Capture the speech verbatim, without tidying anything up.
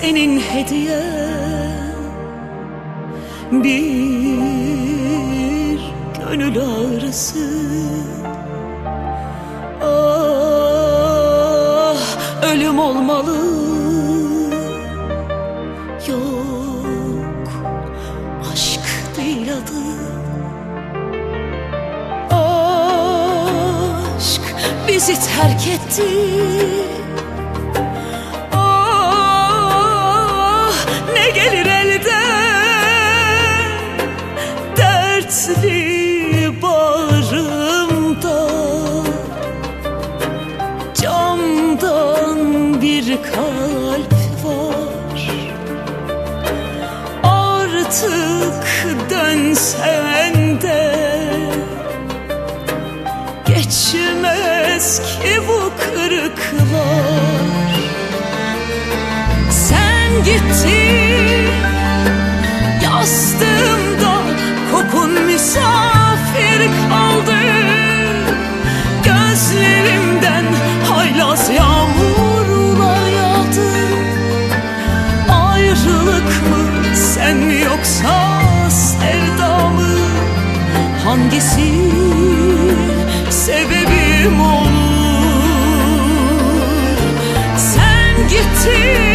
senin hediyen bir gönül ağrısı. Ah, ölüm olmalı, yok aşk değil adı. Aşk bizi terk etti. Gelir elden dertli bağrımda, camdan bir kalp var. Artık dönsen de geçmez ki bu kırıklar. Sen gittin, yastığımda kokun misafir kaldı. Gözlerimden haylaz yağmurlar yağdı. Ayrılık mı, sen mi yoksa sevda mı? Hangisi sebebim olur? Sen gittin,